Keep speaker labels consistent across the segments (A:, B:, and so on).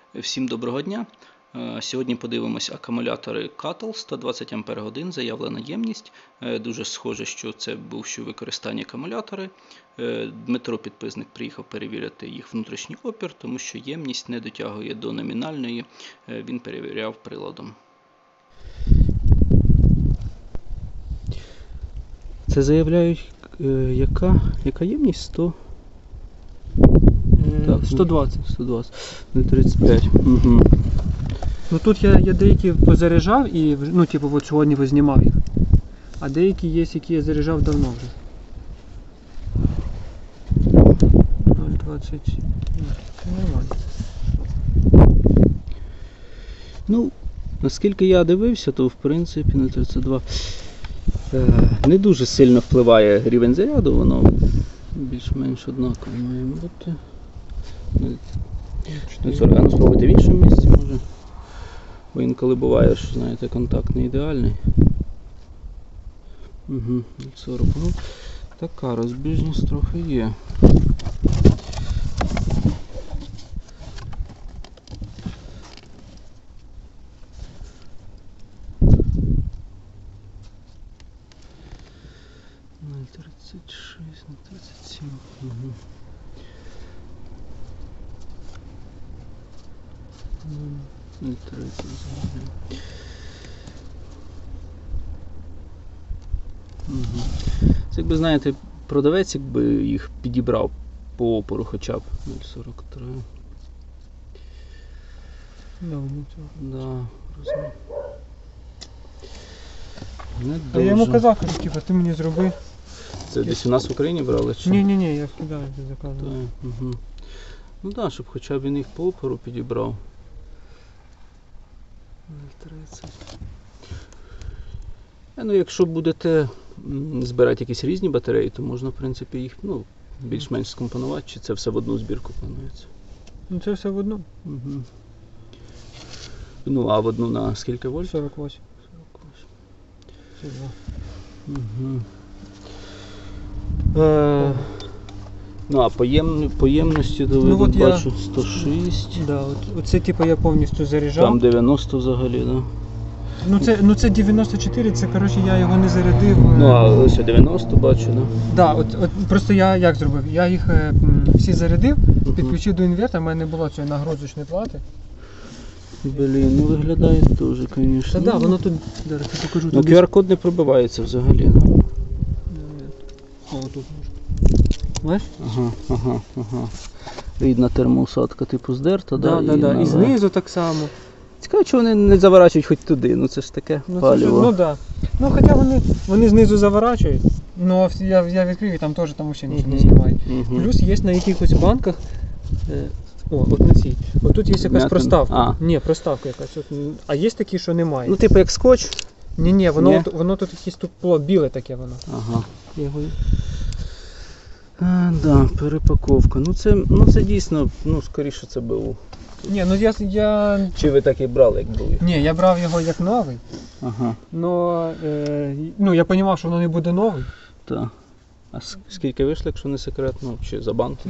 A: Всім доброго дня! Сьогодні подивимось акумулятори Cattle 120 Ах, заявлена ємність. Дуже схоже, що це бувші використання акумулятори. Дмитро Підписник приїхав перевірити їх внутрішній опір, тому що ємність не дотягує до номінальної. Він перевіряв приладом. Це заявляють, яка ємність? 100?
B: 120.
A: 120. Не 35. Угу.
B: Ну тут я деякі позаряджав і от сьогодні знімав їх. А деякі є, які я заряджав давно вже. 0,20. Нормально.
A: Ну, наскільки я дивився, то в принципі на 32 не дуже сильно впливає рівень заряду, воно більш-менш однаково має бути. Ну, спробуйте в іншому місці, може. Бо інколи буває, що, знаєте, контакт не ідеальний. Угу, 40. Ну, така розбіжність трохи є. На 36, на 37. Угу. Не 30 взагалі. Угу. Це, якби, знаєте, продавець, якби їх підібрав по опору хоча б 0,43. Да, розумію. Не
B: А
A: дуже.
B: я йому казав, ти мені зроби.
A: Це десь у нас в Україні брали? Чи?
B: Ні, я в Китаї заказував.
A: Угу. Ну так, щоб хоча б він їх по опору підібрав. 30. Ну, якщо будете збирати якісь різні батареї, то можна, в принципі, їх більш-менш скомпонувати, чи це все в одну збірку планується?
B: Ну це все в одну.
A: Угу. Ну, а в одну на скільки вольт?
B: 48. 48. Це 2.
A: Угу. Ну, а по ємності, то ви бачу 106.
B: Да, оце я повністю заряджав.
A: Там 90 взагалі, да?
B: Це 94, це, коротше, я його не зарядив.
A: Ну, а ось 90 бачу, да?
B: Да, просто я як зробив? Я їх всі зарядив, підключив до інвертора, в мене не було цієї нагрузочної плати.
A: Блін, ну виглядає теж, звісно.
B: Та да, воно тут, зараз я покажу.
A: Ну, QR-код не пробивається взагалі, да?
B: О, тут можна. Бачиш?
A: Ага. Рідна термоусадка типу здерта, да?
B: Да. І знизу так само.
A: Цікаво, чого вони не заворачують хоч туди, ну це ж таке паліво.
B: Да. Ну, хоча вони знизу заворачують, ну я відкрив і там теж там ще нічого не знімають. Плюс є на якихось банках, от на цій, тут є якась проставка. Ні, проставка якась. А є такі, що немає.
A: Ну, типу як скотч?
B: Ні, воно тут якесь біле таке воно.
A: Ага. Да, перепаковка. Ну це дійсно, скоріше це БУ.
B: Ні, я...
A: Чи ви так і брали, як були?
B: Ні, я брав його як новий.
A: Ага.
B: Но, я розумів, що воно не буде новий.
A: Так. А скільки вийшло, якщо не секрет? Ну, чи за банку?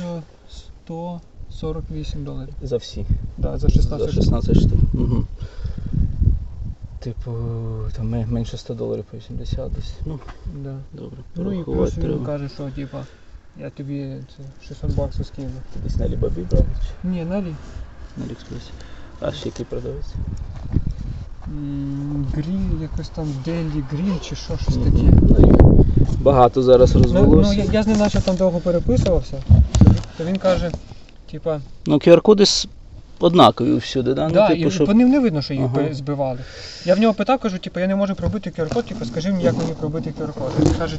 B: $1148.
A: За всі?
B: Да, за 16
A: штук. Угу. Типу, там менше $100 по 80 десь. Ну,
B: да.
A: Добре.
B: Ну і плюс він каже, що типа, я тобі $600 скину.
A: Ти десь на Alibaba брав?
B: Ні, на Алі.
A: На Аліекспресі. А ще який продавець?
B: Гріль, якось там Делі Гріль чи щось таке.
A: Багато зараз розвелося.
B: Ну, я з ним наче там довго переписувався, то він каже, типа...
A: Ну, QR-коди однакові всюди, да?
B: Да, і по ним не видно, що їх збивали. Я в нього питав, кажу, я не можу пробити QR-код, скажи мені, як мені пробити QR-код. Він каже,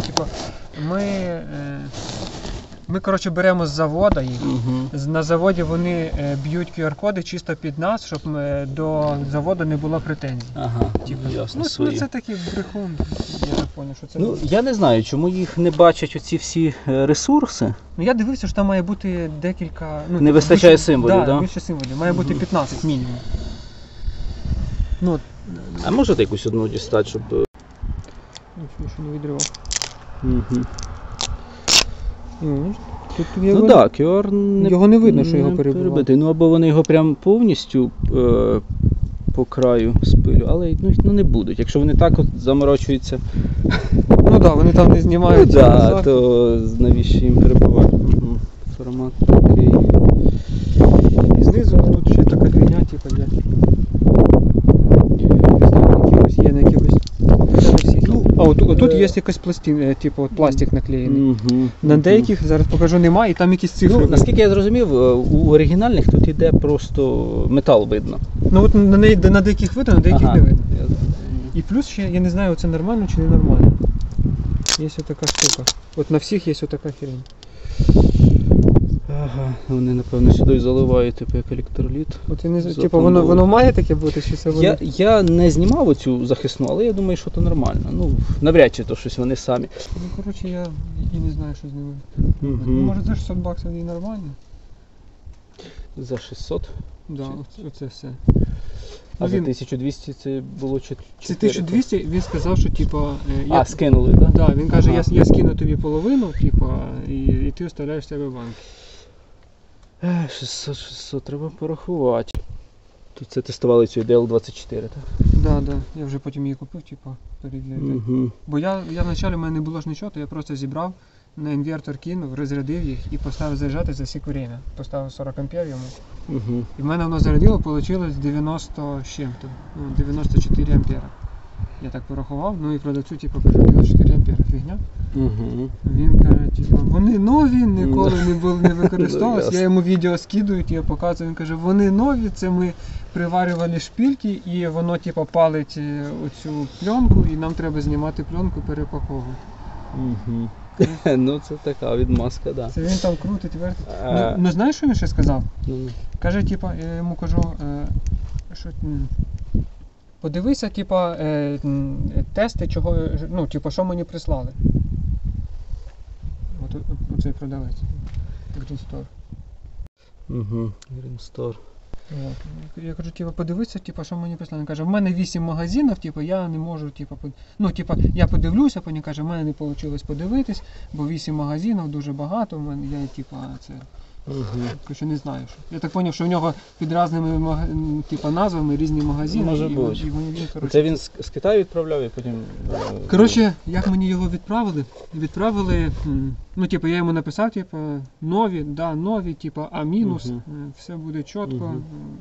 B: ми коротше, беремо з заводу їх. На заводі вони б'ють QR-коди чисто під нас, щоб до заводу не було претензій.
A: Ага, ясно, свої.
B: Це такий брехун, я так зрозумів, що це...
A: Ну, я не знаю, чому їх не бачать оці всі ресурси.
B: Ну, я дивився, що там має бути декілька...
A: Не вистачає символів, так?
B: Так, більше символів. Має бути 15 мінімум.
A: А можете якусь одну дістати, щоб...
B: Нічого, що не відривав. Тут
A: Ну так, QR
B: його не видно, що його перебивав.
A: Ну або вони його прям повністю по краю спилю, але ну, не будуть. Якщо вони так от заморочуються,
B: ну так, вони там не знімають.
A: Да, то навіщо їм перебивати? Формат такий.
B: І знизу тут ще така фігня, типу, є. Є на якихось. А отут є якась пластина, типу пластик наклеєний. На деяких, зараз покажу, немає, і там якісь цифри.
A: Ну, наскільки я зрозумів, у оригінальних тут іде просто метал видно.
B: Ну от на деяких видно, на деяких не видно. І плюс ще, я не знаю, це нормально чи не нормально. Є ось така штука. От на всіх є ось така херень.
A: Ага, вони напевно сюди заливають типу як електроліт.
B: От я не знаю, типу воно має таке бути, чи це воно?
A: Я не знімав оцю захисну, але я думаю, що це нормально. Ну, навряд чи то щось вони самі.
B: Ну, коротше, я і не знаю, що з ними. Може за 600 баксів і нормально?
A: За 600?
B: Да, оце все.
A: А за 1200 це було 4?
B: Це 1200, він сказав, що типу...
A: скинули, так?
B: Так, він каже, я скину тобі половину, типу, і ти оставляєш себе в банки.
A: 600 треба порахувати. Тут це тестували цю DL24, так?
B: Так, я вже потім її купив, типу, перевірити. Бо я вначалі в мене не було ж нічого, то я просто зібрав, на інвертор кинув, розрядив їх і поставив заряджати за всяке время. Поставив 40 ампер йому. І в мене воно зарядило, вийшло 90 з чим-то, 94 ампера. Я так порахував, ну і продавцю типу кажу, 94 ампера, фігня. Він каже, типу, вони нові, ніколи не використовувалися. Я йому відео скидую, я показую, він каже, вони нові, це ми приварювали шпильки і воно типу палить оцю пленку і нам треба знімати пленку, перепаковувати.
A: Ну це така відмазка, так. Да.
B: Це він там крутить, вертить. Ну знаєш, що він ще сказав? Каже, типу, я йому кажу, що подивися, типу, тести, чого, ну, типу, що мені прислали. Оцей продавець. Green Store.
A: Green Store.
B: Я кажу, типу, подивися, типу, що мені прислали. Він каже, в мене 8 магазинів, типу, я не можу, типу, я подивлюся, потім каже, в мене не вийшло подивитись, бо 8 магазинів, дуже багато, в мене, я, типу, це... Що не знаю, що. Я так зрозумів, що в нього під різними типу, назвами різні магазини.
A: Може бути. Це він з Китаю відправляв і потім...
B: Коротше, як мені його відправили, ну, типу, я йому написав, типу, нові, типу, А мінус, все буде чітко.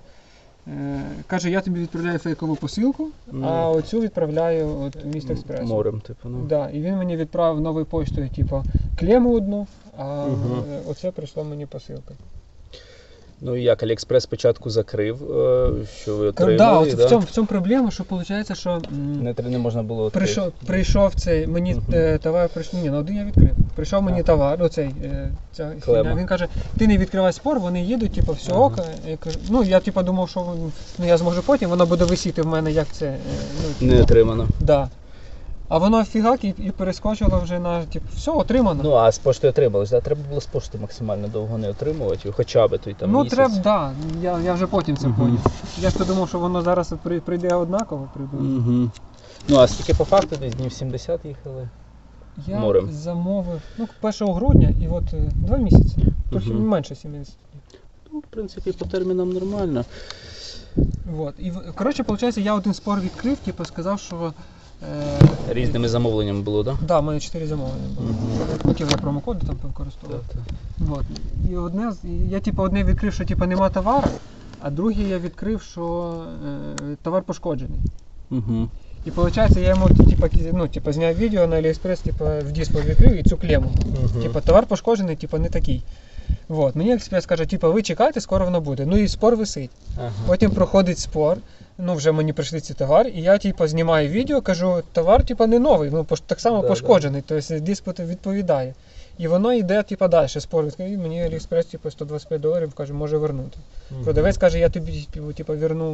B: Каже, я тобі відправляю фейкову посилку, а оцю відправляю от міст Експрес.
A: Морем, типу, ну.
B: Да, і він мені відправив новою поштою, типу, клему одну, а оце прийшло мені посилка.
A: Ну і як, Аліекспрес спочатку закрив, що ви отримали,
B: да? В цьому проблема, що виходить, що...
A: Не можна було відкрити.
B: Прийшов цей, мені товар, на один я відкрив. Прийшов мені товар, ця хіня. Він каже, ти не відкривай спор, вони їдуть, типу, все око. Я кажу, ну, я типу думав, що я зможу потім, воно буде висіти в мене, як це...
A: Не отримано.
B: Да. А воно фігак і перескочило вже на, типу, все, отримано.
A: Ну, а з пошти отрималось, да? Треба було з пошти максимально довго не отримувати, хоча б той там місяць.
B: Ну, треба, да, я вже потім це поняв. Я ж то думав, що воно зараз прийде однаково.
A: Ну, а скільки по факту десь днів 70 їхали?
B: Я
A: морем?
B: Замовив, 1 грудня і от 2 місяці, тобто менше 70 днів.
A: Ну, в принципі, по термінам нормально.
B: Вот. І, коротше, виходить, я один спор відкрив, типу, сказав, що...
A: Різними замовленнями було, так?
B: Так, да, у мене 4 замовлення було. Хотів я промокоди там використовувати. Вот. І я типу, одне відкрив, що типу, нема товару, а друге я відкрив, що товар пошкоджений. І виходить, я йому зняв відео на Аліекспрес, в дисплей відкрив і цю клему. Товар пошкоджений, не такий. Вот. Мені Аліекспрес каже, ви чекайте, скоро воно буде. Ну і спор висить. Потім проходить спор, вже мені прийшли ці товар, і я знімаю відео, кажу, товар не новий, так само пошкоджений, тобто диспут відповідає. І воно йде далі, спор відкрив, мені Аліекспрес $125 каже, може вернути. Продавець каже, я тобі верну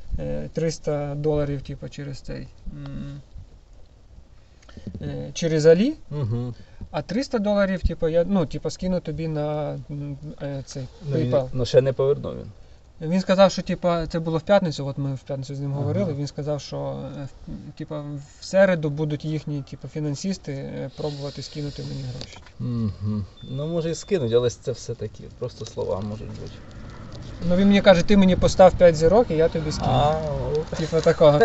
B: $300 через цей, через Алі, а $300 я скину тобі на цей PayPal.
A: Ну ще не повернув він.
B: Він сказав, що типа, це було в п'ятницю, от ми в п'ятницю з ним говорили, він сказав, що типа, в середу будуть їхні типа, фінансисти пробувати скинути мені гроші.
A: Ну може і скинуть, але це все такі, просто слова можуть бути.
B: Ну він мені каже, ти мені постав 5 зірок і я тобі скину. Типа такого.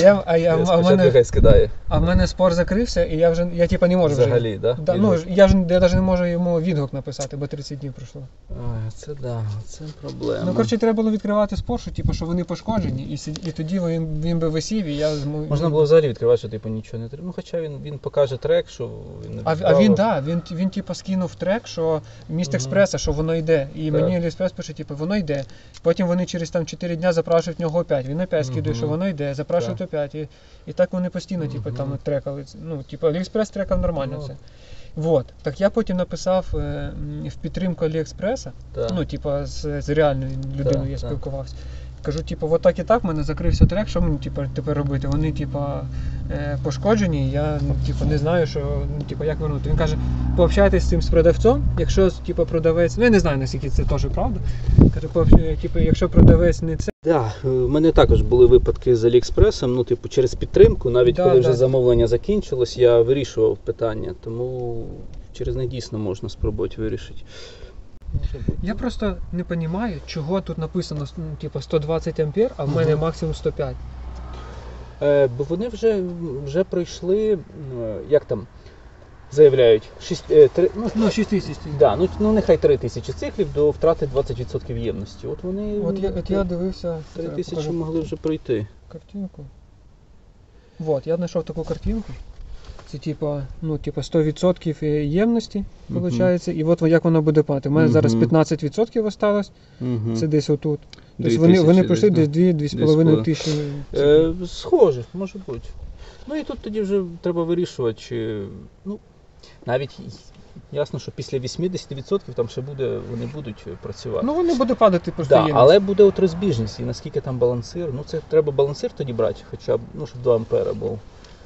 B: А в мене спор закрився, і я типа не можу
A: взагалі,
B: вже. Да? Ну, я навіть не можу йому відгук написати, бо 30 днів пройшло.
A: Ой, це проблема.
B: Ну, коротше, треба було відкривати спор, що, типу, що вони пошкоджені, і тоді він би висів, і я змог...
A: Можна було взагалі відкривати, що типу нічого не треба. Ну, хоча він покаже трек, що він не
B: він типу скинув трек, що міст експреса, що воно йде. І мені Аліекспрес пише, типу, воно йде. Потім вони через там 4 дня запрашують в нього опять. Він опять скидує, що воно йде, запрашують опять. І так вони постійно, типу, там трекали. Ну, типу, Аліекспрес трекав нормально це. Вот. Так я потім написав в підтримку Аліекспреса, ну, типу, з реальною людиною я спілкувався. Кажу, типу, от так і так, в мене закрився трек, що мені тепер робити? Вони, типу, пошкоджені, я, типу, не знаю, що, типу, як вернути. Він каже, пообщайтесь з цим з продавцом, якщо, типу, продавець, ну, я не знаю, наскільки це теж правда. Каже, типу, якщо продавець не це.
A: Так, в мене також були випадки з Аліекспресом, ну, типу, через підтримку, навіть коли вже замовлення закінчилось, я вирішував питання, тому через них дійсно можна спробувати вирішити.
B: Я просто не розумію, чого тут написано, типу, 120 ампер, а в мене максимум 105.
A: Бо вони вже пройшли, як там заявляють, 6
B: тисяч.
A: Да, ну нехай 3000 циклів до втрати 20% ємності. От вони
B: от я дивився,
A: 3000 могли вже пройти.
B: Картинку. Вот, я знайшов таку картинку. Це типа, ну, типа 100% ємності, виходить, і от як воно буде падати. У мене зараз 15% осталось, це десь отут. Тобто вони пройшли десь 2-2,5 тисячі.
A: Схоже, може бути. Ну і тут тоді вже треба вирішувати, чи, ну, навіть ясно, що після 80% там ще вони будуть працювати.
B: Ну вони будуть падати просто ємність.
A: Але буде от розбіжність, і наскільки там балансир, ну це треба балансир тоді брати, хоча б, ну, щоб 2 ампера був.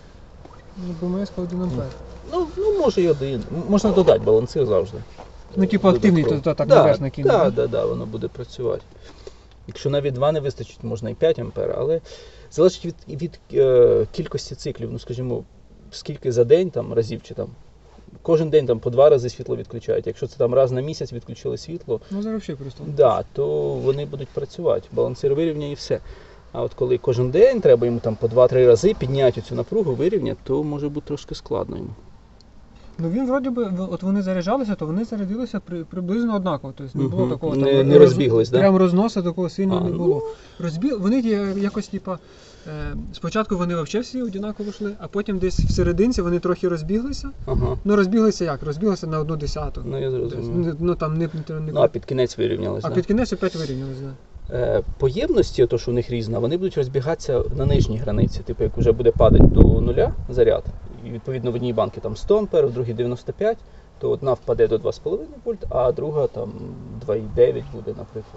B: Ну, БМС 1 ампер.
A: Ну, може і 1. Можна додати балансир завжди.
B: Ну, типу активний, то так наверх накинути.
A: Так, воно буде працювати. Якщо навіть 2 не вистачить, можна і 5 ампер, але залежить від кількості циклів. Ну, скажімо, скільки за день там разів, чи там кожен день там по 2 рази світло відключають. Якщо це там раз на місяць відключили світло,
B: ну, зараз взагалі просто.
A: Да, то вони будуть працювати. Балансир вирівняє і все. А от коли кожен день треба йому там по 2-3 рази підняти цю напругу, вирівняти, то може бути трошки складно йому.
B: Ну він вроді би, от вони заряджалися, то вони зарядилися приблизно однаково. Тобто не було такого
A: не розбіглись, так?
B: Прям розносу такого сильно не було. Вони якось, типа, спочатку вони взагалі всі однаково йшли, а потім десь всерединці вони трохи розбіглися. Ну розбіглися як? Розбіглися на 1/10.
A: Ну я зрозумів.
B: Ну там не...
A: а під кінець вирівнялися.
B: А під кінець опять вирівнялися, так.
A: По ємності, то що в них різна, вони будуть розбігатися на нижній границі. Типу, як вже буде падати до нуля заряд, і відповідно в одній банці там 100 ампер, в другій 95, то одна впаде до 2,5 вольт, а друга там 2,9 буде, наприклад.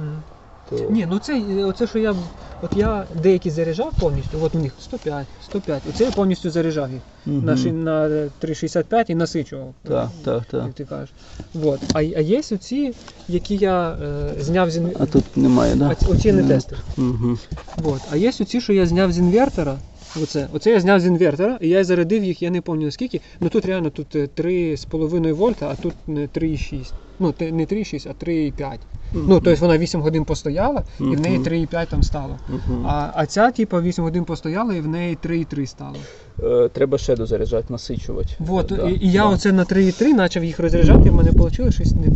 B: Ні, ну оце, що я деякі заряджав повністю, от у них 105, оце я повністю заряджав їх на 3,65 і насичував, як ти кажеш. Вот. А є оці, які я зняв з інвертора.
A: А тут немає, так? Да?
B: Оці не тестер. Вот. А є оці, що я зняв з інвертора. Оце я зняв з інвертора, і я зарядив їх, я не пам'ятаю скільки, ну тут реально тут 3,5 вольта, а тут 3,6. Ну, не 3,6, а 3,5. Ну, тобто вона 8 годин постояла, і в неї 3,5 там стало. А ця, типу, 8 годин постояла, і в неї 3,3 стало.
A: Треба ще дозаряджати, насичувати.
B: Вот, і я оце на 3,3 почав їх розряджати, і в мене вийшло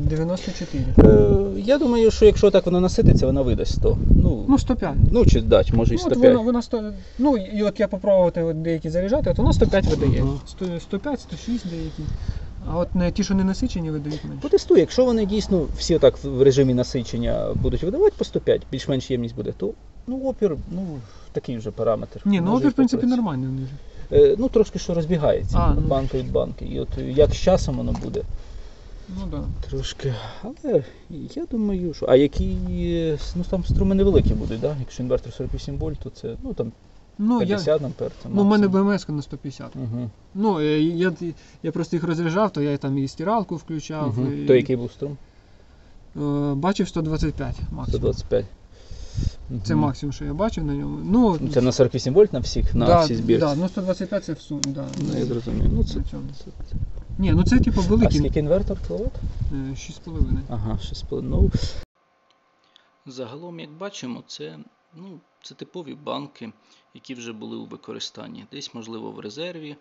B: 94.
A: Я думаю, що якщо так воно насититься, вона видасть 100. Ну 105. Ну, чи дать, може і 105.
B: Вона 100, ну, і от я попробував деякі заряджати, от вона 105 видає. 105, 106 деякі. А от ті, що не насичені, видають менше.
A: Потестуй, якщо вони дійсно всі так в режимі насичення будуть видавати по 105, більш-менш ємність буде, то опір, такий вже параметр.
B: Ні, опір, в принципі, нормальний.
A: Ну, трошки що розбігається, банка від банки. І от як з часом воно буде.
B: Ну, так. Да.
A: Трошки, але я думаю, що... А які, там струми невеликі будуть, да? Якщо інвертор 48 вольт, то це, там 50 ампер.
B: Ну, у мене БМС на 150. Ну, я просто їх розряджав, то я там і стиралку включав.
A: То який був струм?
B: Бачив 125 максимум.
A: 125.
B: Це максимум, що я бачив на ньому. Ну,
A: Це на 48 вольт на всіх, на всій збірці?
B: Так, ну 125 це в сумі, да.
A: Ну, я зрозумів. Ну, це...
B: Ні, ну це типу
A: А
B: великий.
A: скільки інвертор кіловат?
B: 6,5.
A: Ага, 6,5. Ну, загалом, як бачимо, це типові банки, які вже були у використанні. Десь, можливо, в резерві,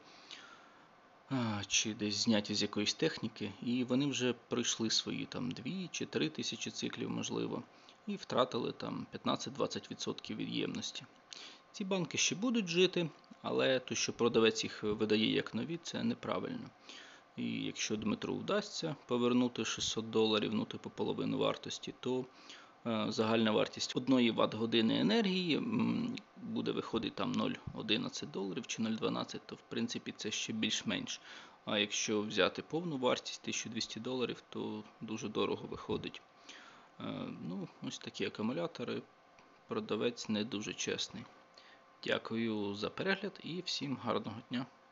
A: чи десь зняті з якоїсь техніки, і вони вже пройшли свої там 2 чи 3 тисячі циклів, можливо, і втратили там 15-20% від ємності. Ці банки ще будуть жити, але то, що продавець їх видає як нові, це неправильно. І якщо Дмитру вдасться повернути $600, ну типу половину вартості, то загальна вартість 1 Вт-години енергії буде виходити там $0,11 чи $0,12, то в принципі це ще більш-менш. А якщо взяти повну вартість $1200, то дуже дорого виходить. Ну, ось такі акумулятори. Продавець не дуже чесний. Дякую за перегляд і всім гарного дня.